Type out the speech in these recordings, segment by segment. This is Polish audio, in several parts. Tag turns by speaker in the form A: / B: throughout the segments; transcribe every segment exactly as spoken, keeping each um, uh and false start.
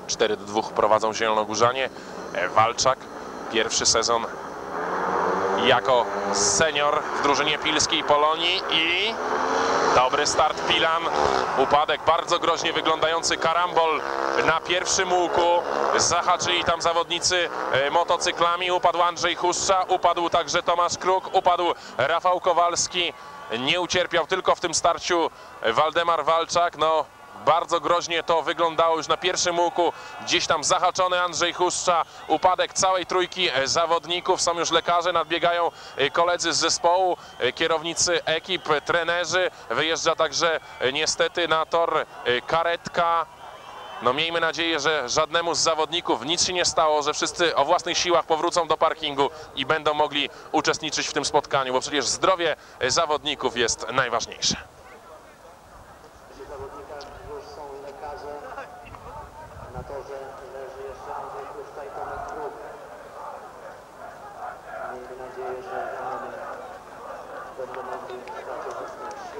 A: cztery do dwóch prowadzą zielonogórzanie. Walczak, pierwszy sezon jako senior w drużynie pilskiej Polonii i dobry start Pilan. Upadek, bardzo groźnie wyglądający karambol na pierwszym łuku. Zahaczyli tam zawodnicy motocyklami. Upadł Andrzej Huszcza, upadł także Tomasz Kruk, upadł Rafał Kowalski. Nie ucierpiał tylko w tym starciu Waldemar Walczak. No, bardzo groźnie to wyglądało już na pierwszym łuku. Gdzieś tam zahaczony Andrzej Huszcza. Upadek całej trójki zawodników. Są już lekarze, nadbiegają koledzy z zespołu, kierownicy ekip, trenerzy. Wyjeżdża także niestety na tor karetka. No miejmy nadzieję, że żadnemu z zawodników nic się nie stało, że wszyscy o własnych siłach powrócą do parkingu i będą mogli uczestniczyć w tym spotkaniu, bo przecież zdrowie zawodników jest najważniejsze.
B: Już są lekarze. Na torze leży jeszcze Andrzej Huszcza i Tomek Kruk. Miejmy nadzieję, że oni będą mogli zacząć siłę.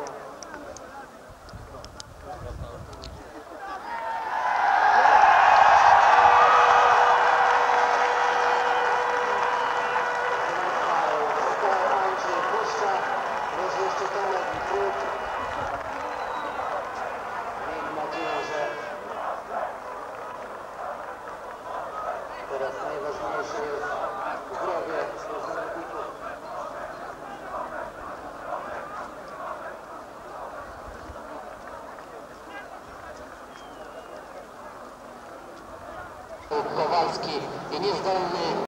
B: Andrzej Huszcza, leży jeszcze Tomek Kruk. Miejmy nadzieję, że teraz najważniejsze jest zdrowie zawodników. Kowalski i niezdolny